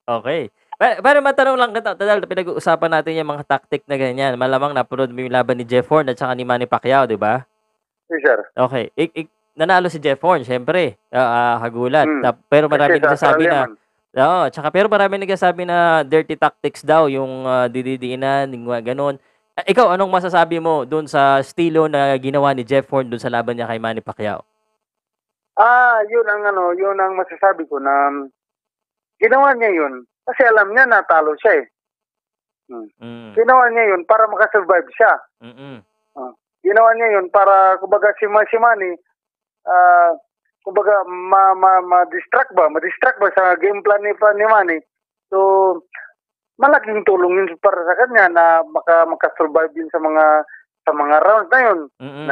Okay. Pero matanong lang kita, dahil pinag-uusapan natin yung mga tactic na ganyan. Malamang napanood mo yung laban ni Jeff Horn at saka ni Manny Pacquiao, di ba? Yes, sir. Okay. Nanalo si Jeff Horn, syempre. Hagulat. Pero Kasi maraming sa nagsasabi Australia na, man. oo, tsaka pero maraming nagsasabi na dirty tactics daw, yung dididiinan, yung ganun. Ikaw, anong masasabi mo doon sa estilo na ginawa ni Jeff Horn doon sa laban niya kay Manny Pacquiao? Yun ang masasabi ko na ginawa niya yun kasi alam niya na talo siya eh. Ginawa niya yun para makasurvive siya. Ginawa niya yun para kumbaga si Manny kumbaga ma-distract ba sa game plan ni Manny. So malaking tulong yun para sa kanya na makasurvive din sa mga rounds na yun.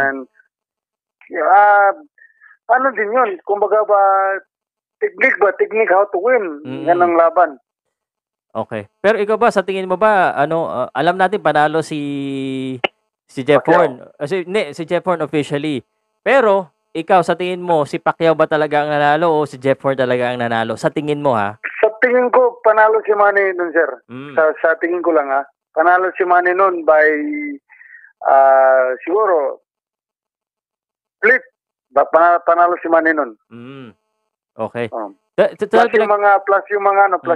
Ano din yun, kumbaga technique how to win. Yan ang laban. Okay. Pero ikaw ba, sa tingin mo ba, alam natin panalo si Jeff Horn. Si Jeff Horn officially. Pero, ikaw, sa tingin mo, si Pacquiao ba talaga ang nanalo o si Jeff Horn talaga ang nanalo? Sa tingin mo, ha? Sa tingin ko, panalo si Manny nun, sir. Sa tingin ko lang, ha? Panalo si Manny nun by, siguro, split. Panalo si Manny nun. Okay. Plus yung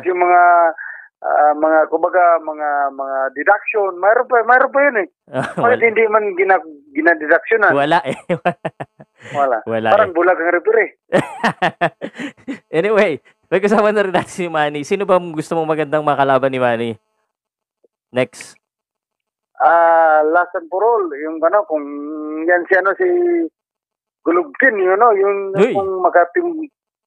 mga kumbaga mga deduction, mayroon pa yun eh. Bakit hindi man gina-deductionan? Wala eh. Wala. Parang bulag ang referee. Anyway, pag-usapan na rin natin si Manny. Sino ba gusto mong magandang makalaban ni Manny? Next. Last and for all, yung kung yan si Golovkin, yung makatim.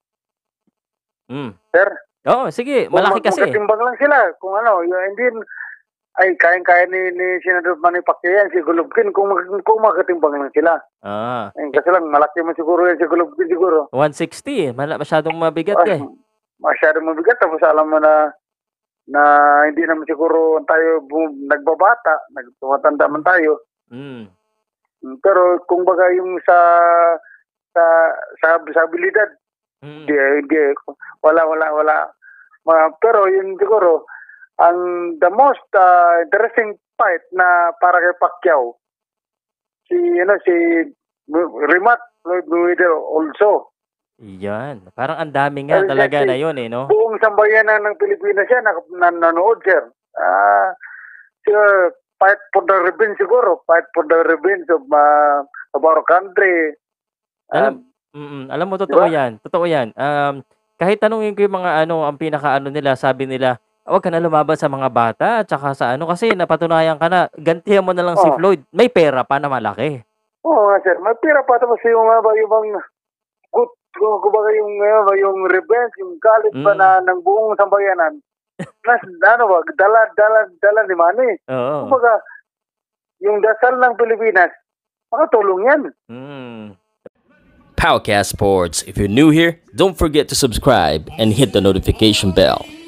Sir? Oo, sige. Malaki kasi. Magkatimbang lang sila. Kung hindi, ay kayang-kaya ni Senador Manny Pacquiao yan, si Golovkin, kung magkatimbang lang sila. Kasi lang, malaki man siguro yan si Golovkin siguro. 160. Masyadong mabigat eh. Masyadong mabigat. Tapos alam mo na hindi naman siguro tayo nagbabata, tumatanda man tayo. Pero kung baga yung sa abilidad, hindi, wala. Pero yun siguro, the most interesting fight na para kay Pacquiao, si Rimat Floyd Mayweather also. Yan. Parang ang dami nga talaga na yun eh, no? Buong sambayanan ng Pilipinas yan nanonood, sir. Fight for the revenge siguro. Fight for the revenge of our country. Alam mo, totoo yan. Totoo yan. Kahit tanungin ko yung mga ang pinaka nila, sabi nila, huwag ka na lumaban sa mga bata at saka sa kasi napatunayan ka na, gantihan mo na lang si Floyd. May pera pa na malaki. Oo nga, sir. May pera pa. Tapos yung yung revenge, yung galit pa ng buong sambayanan. Dala ni Manny. Oo. Kumbaga, yung dasal ng Pilipinas, makatulong yan. Powercast Sports. If you're new here, don't forget to subscribe and hit the notification bell.